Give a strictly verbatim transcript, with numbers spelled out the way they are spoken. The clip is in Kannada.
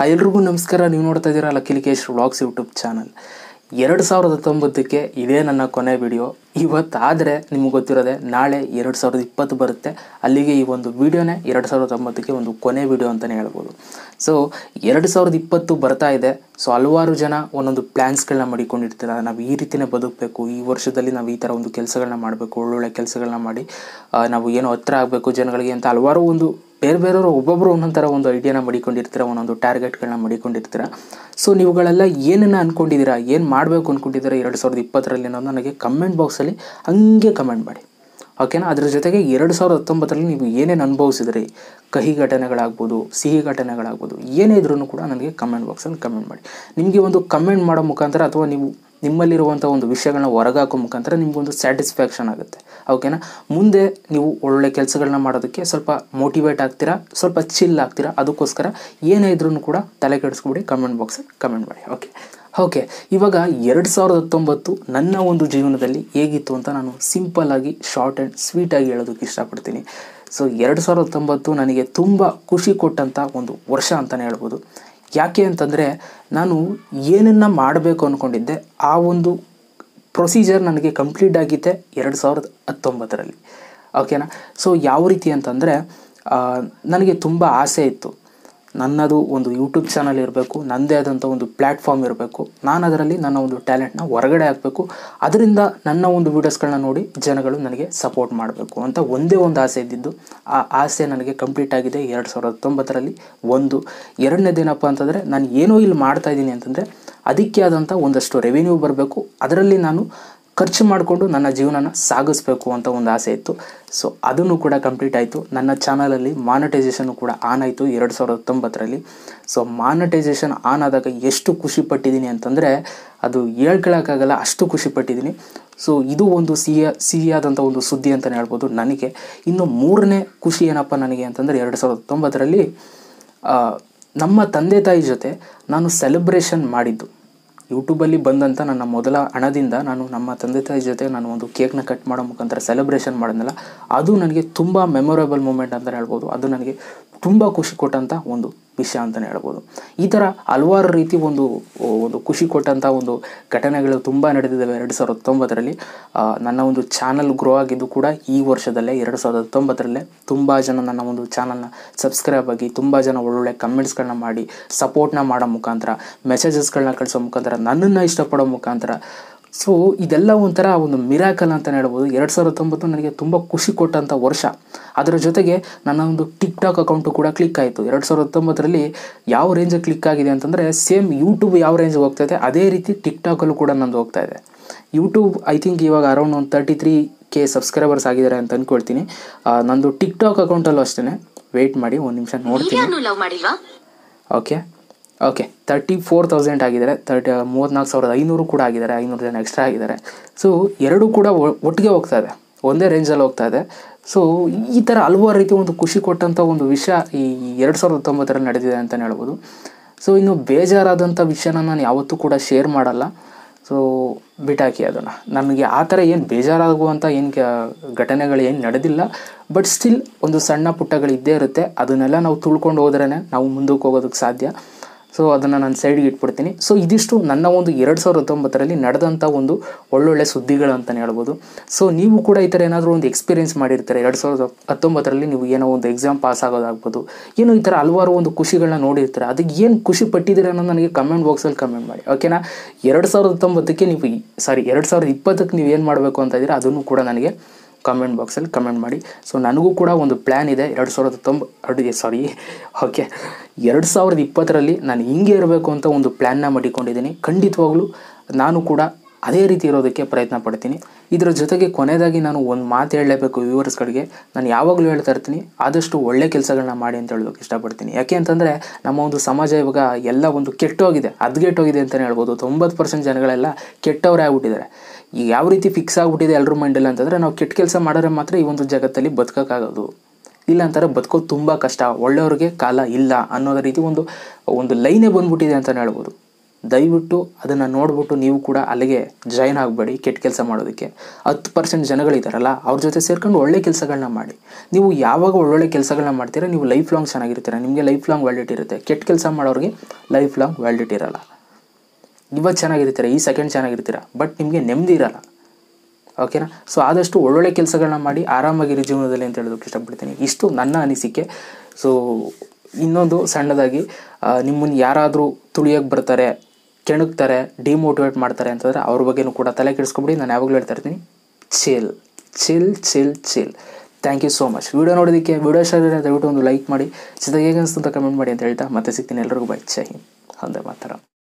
ಎಲ್ರಿಗೂ ನಮಸ್ಕಾರ. ನೀವು ನೋಡ್ತಾ ಇದ್ದೀರಾ ಲಕ್ಕೇಶ್ ವ್ಲಾಗ್ಸ್ ಯೂಟ್ಯೂಬ್ ಚಾನಲ್. ಎರಡು ಸಾವಿರದ ಹತ್ತೊಂಬತ್ತಕ್ಕೆ ಇದೇ ನನ್ನ ಕೊನೆ ವಿಡಿಯೋ. ಇವತ್ತಾದರೆ ನಿಮಗೆ ಗೊತ್ತಿರೋದೆ ನಾಳೆ ಎರಡು ಸಾವಿರದ ಇಪ್ಪತ್ತು ಬರುತ್ತೆ. ಅಲ್ಲಿಗೆ ಈ ಒಂದು ವಿಡಿಯೋನೇ ಎರಡು ಸಾವಿರದ ಹತ್ತೊಂಬತ್ತಕ್ಕೆ ಒಂದು ಕೊನೆ ವಿಡಿಯೋ ಅಂತಲೇ ಹೇಳ್ಬೋದು. ಸೊ ಎರಡು ಸಾವಿರದ ಇಪ್ಪತ್ತು ಬರ್ತಾ ಇದೆ. ಸೊ ಹಲವಾರು ಜನ ಒಂದೊಂದು ಪ್ಲ್ಯಾನ್ಸ್ಗಳನ್ನ ಮಾಡಿಕೊಂಡಿರ್ತೀರ. ನಾವು ಈ ರೀತಿಯೇ ಬದುಕಬೇಕು, ಈ ವರ್ಷದಲ್ಲಿ ನಾವು ಈ ಥರ ಒಂದು ಕೆಲಸಗಳನ್ನ ಮಾಡಬೇಕು, ಒಳ್ಳೊಳ್ಳೆ ಕೆಲಸಗಳನ್ನ ಮಾಡಿ ನಾವು ಏನೋ ಹತ್ರ ಆಗಬೇಕು ಜನಗಳಿಗೆ ಅಂತ ಹಲವಾರು ಒಂದು ಬೇರೆ ಬೇರೆಯವರು ಒಬ್ಬೊಬ್ಬರು ಒಂದೊಂದು ಥರ ಒಂದು ಐಡಿಯಾನ ಮಾಡಿಕೊಂಡಿರ್ತೀರ, ಒಂದೊಂದು ಟಾರ್ಗೆಟ್ಗಳನ್ನ ಮಾಡಿಕೊಂಡಿರ್ತೀರ. ಸೊ ನೀವುಗಳೆಲ್ಲ ಏನನ್ನು ಅಂದ್ಕೊಂಡಿದ್ದೀರಾ, ಏನು ಮಾಡಬೇಕು ಅಂದ್ಕೊಂಡಿದ್ದೀರಾ ಎರಡು ಸಾವಿರದ ಇಪ್ಪತ್ತರಲ್ಲಿ ಅನ್ನೋದು ನನಗೆ ಕಮೆಂಟ್ ಬಾಕ್ಸಲ್ಲಿ ಹಂಗೆ ಕಮೆಂಟ್ ಮಾಡಿ, ಓಕೆನಾ. ಅದ್ರ ಜೊತೆಗೆ ಎರಡು ಸಾವಿರದ ಹತ್ತೊಂಬತ್ತರಲ್ಲಿ ನೀವು ಏನೇನು ಅನುಭವಿಸಿದ್ರಿ, ಕಹಿ ಘಟನೆಗಳಾಗ್ಬೋದು, ಸಿಹಿ ಘಟನೆಗಳಾಗ್ಬೋದು, ಏನೇ ಇದ್ರೂ ಕೂಡ ನನಗೆ ಕಮೆಂಟ್ ಬಾಕ್ಸಲ್ಲಿ ಕಮೆಂಟ್ ಮಾಡಿ. ನಿಮಗೆ ಒಂದು ಕಮೆಂಟ್ ಮಾಡೋ ಮುಖಾಂತರ ಅಥವಾ ನೀವು ನಿಮ್ಮಲ್ಲಿರುವಂಥ ಒಂದು ವಿಷಯಗಳನ್ನ ಹೊರಗಾಕೋ ಮುಖಾಂತರ ನಿಮಗೊಂದು ಸ್ಯಾಟಿಸ್ಫ್ಯಾಕ್ಷನ್ ಆಗುತ್ತೆ, ಓಕೆನಾ. ಮುಂದೆ ನೀವು ಒಳ್ಳೆ ಕೆಲಸಗಳನ್ನ ಮಾಡೋದಕ್ಕೆ ಸ್ವಲ್ಪ ಮೋಟಿವೇಟ್ ಆಗ್ತೀರಾ, ಸ್ವಲ್ಪ ಚಿಲ್ ಆಗ್ತೀರಾ. ಅದಕ್ಕೋಸ್ಕರ ಏನೇ ಇದ್ರೂ ಕೂಡ ತಲೆ ಕೆಡಿಸ್ಕೊಬಿಡಿ, ಕಮೆಂಟ್ ಬಾಕ್ಸಲ್ಲಿ ಕಮೆಂಟ್ ಮಾಡಿ. ಓಕೆ ಓಕೆ ಇವಾಗ ಎರಡು ಸಾವಿರದ ಹತ್ತೊಂಬತ್ತು ನನ್ನ ಒಂದು ಜೀವನದಲ್ಲಿ ಹೇಗಿತ್ತು ಅಂತ ನಾನು ಸಿಂಪಲ್ಲಾಗಿ ಶಾರ್ಟ್ ಆ್ಯಂಡ್ ಸ್ವೀಟಾಗಿ ಹೇಳೋದಕ್ಕೆ ಇಷ್ಟಪಡ್ತೀನಿ. ಸೊ ಎರಡು ಸಾವಿರದ ಹತ್ತೊಂಬತ್ತು ನನಗೆ ತುಂಬ ಖುಷಿ ಕೊಟ್ಟಂಥ ಒಂದು ವರ್ಷ ಅಂತಲೇ ಹೇಳ್ಬೋದು. ಯಾಕೆ ಅಂತಂದರೆ ನಾನು ಏನನ್ನು ಮಾಡಬೇಕು ಅಂದ್ಕೊಂಡಿದ್ದೆ ಆ ಒಂದು ಪ್ರೊಸೀಜರ್ ನನಗೆ ಕಂಪ್ಲೀಟ್ ಆಗಿದ್ದೆ ಎರಡು ಸಾವಿರದ ಹತ್ತೊಂಬತ್ತರಲ್ಲಿ, ಓಕೆನಾ. ಸೊ ಯಾವ ರೀತಿ ಅಂತಂದರೆ ನನಗೆ ತುಂಬ ಆಸೆ ಇತ್ತು, ನನ್ನದು ಒಂದು ಯೂಟ್ಯೂಬ್ ಚಾನಲ್ ಇರಬೇಕು, ನನ್ನದೇ ಆದಂಥ ಒಂದು ಪ್ಲ್ಯಾಟ್ಫಾರ್ಮ್ ಇರಬೇಕು, ನಾನು ಅದರಲ್ಲಿ ನನ್ನ ಒಂದು ಟ್ಯಾಲೆಂಟ್ನ ಹೊರಗಡೆ ಹಾಕಬೇಕು, ಅದರಿಂದ ನನ್ನ ಒಂದು ವೀಡಿಯೋಸ್ಗಳನ್ನ ನೋಡಿ ಜನಗಳು ನನಗೆ ಸಪೋರ್ಟ್ ಮಾಡಬೇಕು ಅಂತ ಒಂದೇ ಒಂದು ಆಸೆ ಇದ್ದಿದ್ದು. ಆ ಆಸೆ ನನಗೆ ಕಂಪ್ಲೀಟ್ ಆಗಿದೆ ಎರಡು ಸಾವಿರದ ಹತ್ತೊಂಬತ್ತರಲ್ಲಿ. ಒಂದು ಎರಡನೇದೇನಪ್ಪ ಅಂತಂದರೆ ನಾನು ಏನೋ ಇಲ್ಲಿ ಮಾಡ್ತಾಯಿದ್ದೀನಿ ಅಂತಂದರೆ ಅದಕ್ಕೆ ಆದಂಥ ಒಂದಷ್ಟು ರೆವಿನ್ಯೂ ಬರಬೇಕು, ಅದರಲ್ಲಿ ನಾನು ಖರ್ಚು ಮಾಡಿಕೊಂಡು ನನ್ನ ಜೀವನನ ಸಾಗಿಸ್ಬೇಕು ಅಂತ ಒಂದು ಆಸೆ ಇತ್ತು. ಸೊ ಅದನ್ನು ಕೂಡ ಕಂಪ್ಲೀಟ್ ಆಯಿತು. ನನ್ನ ಚಾನಲಲ್ಲಿ ಮಾನಿಟೈಸೇಷನ್ನು ಕೂಡ ಆನ್ ಆಯಿತು ಎರಡು ಸಾವಿರದ ಹತ್ತೊಂಬತ್ತರಲ್ಲಿ. ಸೊ ಮಾನಿಟೈಸೇಷನ್ ಆನ್ ಆದಾಗ ಎಷ್ಟು ಖುಷಿ ಪಟ್ಟಿದ್ದೀನಿ ಅಂತಂದರೆ ಅದು ಹೇಳ್ಕೊಳಕ್ಕಾಗಲ್ಲ, ಅಷ್ಟು ಖುಷಿ ಪಟ್ಟಿದ್ದೀನಿ. ಸೊ ಇದು ಒಂದು ಸಿಹಿ ಸಿಹಿಯಾದಂಥ ಒಂದು ಸುದ್ದಿ ಅಂತಲೇ ಹೇಳ್ಬೋದು ನನಗೆ. ಇನ್ನು ಮೂರನೇ ಖುಷಿ ಏನಪ್ಪ ನನಗೆ ಅಂತಂದರೆ ಎರಡು ಸಾವಿರದ ಹತ್ತೊಂಬತ್ತರಲ್ಲಿ ನಮ್ಮ ತಂದೆ ತಾಯಿ ಜೊತೆ ನಾನು ಸೆಲೆಬ್ರೇಷನ್ ಮಾಡಿದ್ದು. ಯೂಟ್ಯೂಬಲ್ಲಿ ಬಂದಂಥ ನನ್ನ ಮೊದಲ ಹಣದಿಂದ ನಾನು ನಮ್ಮ ತಂದೆ ತಾಯಿ ಜೊತೆ ನಾನು ಒಂದು ಕೇಕ್ನ ಕಟ್ ಮಾಡೋ ಮುಖಾಂತರ ಸೆಲೆಬ್ರೇಷನ್ ಮಾಡಿದ್ನಲ್ಲ, ಅದು ನನಗೆ ತುಂಬ ಮೆಮೊರೇಬಲ್ ಮೂಮೆಂಟ್ ಅಂತಲೇ ಹೇಳ್ಬೋದು. ಅದು ನನಗೆ ತುಂಬ ಖುಷಿ ಕೊಟ್ಟಂಥ ಒಂದು ವಿಷಯ ಅಂತಲೇ ಹೇಳ್ಬೋದು. ಈ ಥರ ಹಲವಾರು ರೀತಿ ಒಂದು ಒಂದು ಖುಷಿ ಕೊಟ್ಟಂಥ ಒಂದು ಘಟನೆಗಳು ತುಂಬ ನಡೆದಿದ್ದಾವೆ ಎರಡು ಸಾವಿರದ ಹತ್ತೊಂಬತ್ತರಲ್ಲಿ. ನನ್ನ ಒಂದು ಚಾನಲ್ ಗ್ರೋ ಆಗಿದ್ದು ಕೂಡ ಈ ವರ್ಷದಲ್ಲೇ ಎರಡು ಸಾವಿರದ ಹತ್ತೊಂಬತ್ತರಲ್ಲೇ. ತುಂಬ ಜನ ನನ್ನ ಒಂದು ಚಾನಲ್ನ ಸಬ್ಸ್ಕ್ರೈಬ್ ಆಗಿ, ತುಂಬ ಜನ ಒಳ್ಳೊಳ್ಳೆ ಕಮೆಂಟ್ಸ್ಗಳನ್ನ ಮಾಡಿ, ಸಪೋರ್ಟ್ನ ಮಾಡೋ ಮುಖಾಂತರ, ಮೆಸೇಜಸ್ಗಳನ್ನ ಕಳಿಸೋ ಮುಖಾಂತರ, ನನ್ನನ್ನು ಇಷ್ಟಪಡೋ ಮುಖಾಂತರ. ಸೊ ಇದೆಲ್ಲ ಒಂಥರ ಒಂದು ಮಿರಾಕಲ್ ಅಂತಲೇ ಹೇಳ್ಬೋದು. ಎರಡು ಸಾವಿರದ ಹತ್ತೊಂಬತ್ತು ನನಗೆ ತುಂಬ ಖುಷಿ ಕೊಟ್ಟಂಥ ವರ್ಷ. ಅದರ ಜೊತೆಗೆ ನನ್ನ ಒಂದು ಟಿಕ್ ಟಾಕ್ ಅಕೌಂಟು ಕೂಡ ಕ್ಲಿಕ್ ಆಯಿತು. ಎರಡು ಸಾವಿರದ ಹತ್ತೊಂಬತ್ತರಲ್ಲಿ ಯಾವ ರೇಂಜಿಗೆ ಕ್ಲಿಕ್ ಆಗಿದೆ ಅಂತಂದರೆ ಸೇಮ್ ಯೂಟ್ಯೂಬ್ ಯಾವ ರೇಂಜಿಗೆ ಹೋಗ್ತಾಯಿದೆ ಅದೇ ರೀತಿ ಟಿಕ್ ಟಾಕಲ್ಲೂ ಕೂಡ ನಂದು ಹೋಗ್ತಾ ಇದೆ. ಯೂಟ್ಯೂಬ್ ಐ ಥಿಂಕ್ ಇವಾಗ ಅರೌಂಡ್ ಒಂದು ತರ್ಟಿ ತ್ರೀ ಕೆ ಸಬ್ಸ್ಕ್ರೈಬರ್ಸ್ ಆಗಿದ್ದಾರೆ ಅಂತ ಅಂದ್ಕೊಳ್ತೀನಿ. ನಂದು ಟಿಕ್ ಟಾಕ್ ಅಕೌಂಟಲ್ಲೂ ಅಷ್ಟೇ, ವೆಯ್ಟ್ ಮಾಡಿ ಒಂದು ನಿಮಿಷ ನೋಡ್ತೀನಿ. Okay okay thirty four thousand ಆಗಿದ್ದಾರೆ, ತರ್ಟಿ ಮೂವತ್ತ್ನಾಲ್ಕು ಸಾವಿರದ ಐನೂರು ಕೂಡ ಆಗಿದ್ದಾರೆ, ಐನೂರು ಜನ ಎಕ್ಸ್ಟ್ರಾ ಆಗಿದ್ದಾರೆ. ಸೊ ಎರಡೂ ಕೂಡ ಒಟ್ಟಿಗೆ ಹೋಗ್ತಾ ಇದೆ, ಒಂದೇ ರೇಂಜಲ್ಲಿ ಹೋಗ್ತಾ ಇದೆ. ಸೊ ಈ ಥರ ಹಲವಾರು ರೀತಿ ಒಂದು ಖುಷಿ ಕೊಟ್ಟಂಥ ಒಂದು ವಿಷಯ ಈ ಎರಡು ಸಾವಿರದ ಹತ್ತೊಂಬತ್ತರಲ್ಲಿ ನಡೆದಿದೆ ಅಂತಲೇ ಹೇಳ್ಬೋದು. ಸೊ ಇನ್ನು ಬೇಜಾರಾದಂಥ ವಿಷಯನ ನಾನು ಯಾವತ್ತೂ ಕೂಡ ಶೇರ್ ಮಾಡಲ್ಲ. ಸೊ ಬಿಟ್ಟಾಕಿ ಅದನ್ನು. ನನಗೆ ಆ ಥರ ಏನು ಬೇಜಾರಾಗುವಂಥ ಏನು ಘಟನೆಗಳು ಏನು ನಡೆದಿಲ್ಲ. ಬಟ್ ಸ್ಟಿಲ್ ಒಂದು ಸಣ್ಣ ಪುಟ್ಟಗಳು ಇದ್ದೇ ಇರುತ್ತೆ. ಅದನ್ನೆಲ್ಲ ನಾವು ತುಳ್ಕೊಂಡು ಹೋದ್ರೇ ನಾವು ಮುಂದಕ್ಕೆ ಹೋಗೋದಕ್ಕೆ ಸಾಧ್ಯ. ಸೊ ಅದನ್ನು ನಾನು ಸೈಡ್ಗೆ ಇಟ್ಬಿಡ್ತೀನಿ. ಸೊ ಇದಿಷ್ಟು ನನ್ನ ಒಂದು ಎರಡು ಸಾವಿರದ ಹತ್ತೊಂಬತ್ತರಲ್ಲಿ ನಡೆದಂಥ ಒಂದು ಒಳ್ಳೊಳ್ಳೆ ಸುದ್ದಿಗಳು ಅಂತಲೇ ಹೇಳ್ಬೋದು. ಸೊ ನೀವು ಕೂಡ ಈ ಥರ ಏನಾದರೂ ಒಂದು ಎಕ್ಸ್ಪೀರಿಯೆನ್ಸ್ ಮಾಡಿರ್ತಾರೆ ಎರಡು ಸಾವಿರದ ಹತ್ತೊಂಬತ್ತರಲ್ಲಿ, ನೀವು ಏನೋ ಒಂದು ಎಕ್ಸಾಮ್ ಪಾಸ್ ಆಗೋದಾಗ್ಬೋದು, ಏನೋ ಈ ಥರ ಹಲವಾರು ಒಂದು ಖುಷಿಗಳನ್ನ ನೋಡಿರ್ತಾರೆ. ಅದಕ್ಕೆ ಏನು ಖುಷಿ ಪಟ್ಟಿದ್ದೀರ ಅನ್ನೋದು ನನಗೆ ಕಮೆಂಟ್ ಬಾಕ್ಸಲ್ಲಿ ಕಮೆಂಟ್ ಮಾಡಿ, ಓಕೆನಾ. ಎರಡು ಸಾವಿರದ ಹತ್ತೊಂಬತ್ತಕ್ಕೆ ನೀವು ಸಾರಿ ಎರಡು ಸಾವಿರದ ಇಪ್ಪತ್ತಕ್ಕೆ ನೀವು ಏನು ಮಾಡಬೇಕು ಅಂತ ಇದ್ದೀರಾ ಅದನ್ನು ಕೂಡ ನನಗೆ ಕಮೆಂಟ್ ಬಾಕ್ಸಲ್ಲಿ ಕಮೆಂಟ್ ಮಾಡಿ. ಸೊ ನನಗೂ ಕೂಡ ಒಂದು ಪ್ಲ್ಯಾನ್ ಇದೆ ಎರಡು ಸಾವಿರದ ಹತ್ತೊಂಬತ್ತು ಸಾರಿ ಓಕೆ ಎರಡು ಸಾವಿರದ ಇಪ್ಪತ್ತರಲ್ಲಿ ನಾನು ಹಿಂಗೆ ಇರಬೇಕು ಅಂತ ಒಂದು ಪ್ಲ್ಯಾನ್ನ ಮಾಡಿಕೊಂಡಿದ್ದೀನಿ. ಖಂಡಿತವಾಗ್ಲೂ ನಾನು ಕೂಡ ಅದೇ ರೀತಿ ಇರೋದಕ್ಕೆ ಪ್ರಯತ್ನ ಪಡ್ತೀನಿ. ಇದರ ಜೊತೆಗೆ ಕೊನೆಯದಾಗಿ ನಾನು ಒಂದು ಮಾತು ಹೇಳಲೇಬೇಕು ವ್ಯೂವರ್ಸ್ಗಳಿಗೆ. ನಾನು ಯಾವಾಗಲೂ ಹೇಳ್ತಾ ಇರ್ತೀನಿ, ಆದಷ್ಟು ಒಳ್ಳೆ ಕೆಲಸಗಳನ್ನ ಮಾಡಿ ಅಂತ ಹೇಳೋದಕ್ಕೆ ಇಷ್ಟಪಡ್ತೀನಿ. ಯಾಕೆ ಅಂತಂದರೆ ನಮ್ಮ ಒಂದು ಸಮಾಜ ಇವಾಗ ಎಲ್ಲ ಒಂದು ಕೆಟ್ಟೋಗಿದೆ, ಹದಗೆಟ್ಟೋಗಿದೆ ಅಂತಲೇ ಹೇಳ್ಬೋದು. ತೊಂಬತ್ತು ಪರ್ಸೆಂಟ್ ಜನಗಳೆಲ್ಲ ಕೆಟ್ಟವರೇ ಆಗ್ಬಿಟ್ಟಿದ್ದಾರೆ. ಈಗ ಯಾವ ರೀತಿ ಫಿಕ್ಸ್ ಆಗಿಬಿಟ್ಟಿದೆ ಎಲ್ಲರ ಮೈಂಡಲ್ಲಿ ಅಂತಂದರೆ ನಾವು ಕೆಟ್ಟ ಕೆಲಸ ಮಾಡಿದ್ರೆ ಮಾತ್ರ ಈ ಒಂದು ಜಗತ್ತಲ್ಲಿ ಬದುಕೋಕ್ಕಾಗೋದು, ಇಲ್ಲ ಅಂತಾರೆ ಬದುಕೋದು ತುಂಬ ಕಷ್ಟ, ಒಳ್ಳೆಯವ್ರಿಗೆ ಕಾಲ ಇಲ್ಲ ಅನ್ನೋದ ರೀತಿ ಒಂದು ಒಂದು ಲೈನೇ ಬಂದ್ಬಿಟ್ಟಿದೆ ಅಂತಲೇ ಹೇಳ್ಬೋದು. ದಯವಿಟ್ಟು ಅದನ್ನು ನೋಡಿಬಿಟ್ಟು ನೀವು ಕೂಡ ಅಲ್ಲಿಗೆ ಜಾಯ್ನ್ ಆಗಬೇಡಿ ಕೆಟ್ಟ ಕೆಲಸ ಮಾಡೋದಕ್ಕೆ. ಹತ್ತು ಪರ್ಸೆಂಟ್ ಜನಗಳಿದ್ದಾರಲ್ಲ ಅವ್ರ ಜೊತೆ ಸೇರ್ಕೊಂಡು ಒಳ್ಳೆ ಕೆಲಸಗಳನ್ನ ಮಾಡಿ. ನೀವು ಯಾವಾಗ ಒಳ್ಳೊಳ್ಳೆ ಕೆಲಸಗಳನ್ನ ಮಾಡ್ತೀರಾ ನೀವು ಲೈಫ್ ಲಾಂಗ್ ಚೆನ್ನಾಗಿರ್ತೀರ, ನಿಮಗೆ ಲೈಫ್ ಲಾಂಗ್ ವ್ಯಾಲಿಡಿಟಿ ಇರುತ್ತೆ. ಕೆಟ್ಟ ಕೆಲಸ ಮಾಡೋರಿಗೆ ಲೈಫ್ ಲಾಂಗ್ ವ್ಯಾಲಿಡಿಟಿ ಇರೋಲ್ಲ. ಇವತ್ತು ಚೆನ್ನಾಗಿರ್ತೀರ, ಈ ಸೆಕೆಂಡ್ ಚೆನ್ನಾಗಿರ್ತೀರ, ಬಟ್ ನಿಮಗೆ ನೆಮ್ಮದಿ ಇರೋಲ್ಲ. ಓಕೆನಾ? ಸೊ ಆದಷ್ಟು ಒಳ್ಳೊಳ್ಳೆ ಕೆಲಸಗಳನ್ನ ಮಾಡಿ ಆರಾಮಾಗಿರಿ ಜೀವನದಲ್ಲಿ ಅಂತ ಹೇಳೋದಕ್ಕೆ ಇಷ್ಟಪಡ್ತೀನಿ. ಇಷ್ಟು ನನ್ನ ಅನಿಸಿಕೆ. ಸೊ ಇನ್ನೊಂದು ಸಣ್ಣದಾಗಿ, ನಿಮ್ಮನ್ನು ಯಾರಾದರೂ ತುಳಿಯೋಕ್ಕೆ ಬರ್ತಾರೆ, ಕೆಣಕ್ತಾರೆ, ಡಿಮೋಟಿವೇಟ್ ಮಾಡ್ತಾರೆ ಅಂತಂದರೆ ಅವ್ರ ಬಗ್ಗೆನೂ ಕೂಡ ತಲೆ ಕೆಡಿಸ್ಕೊಬಿಡಿ. ನಾನು ಯಾವಾಗಲೂ ಹೇಳ್ತಾ ಇರ್ತೀನಿ, chill chill chill chill. Thank you so much. Video ನೋಡೋದಕ್ಕೆ. ವಿಡಿಯೋ ಇಷ್ಟ ಆದರೆ ದಯವಿಟ್ಟು ಒಂದು ಲೈಕ್ ಮಾಡಿ, ಜೊತೆಗೆ ಹೇಗೆ ಅನಿಸ್ತು ಅಂತ ಕಮೆಂಟ್ ಮಾಡಿ ಅಂತ ಹೇಳ್ತಾ ಮತ್ತೆ ಸಿಗ್ತೀನಿ. ಎಲ್ಲರಿಗೂ ಬೈ. ಜೈ ಹಿಂದ್. ಒಂದೇ ಮಾತರ.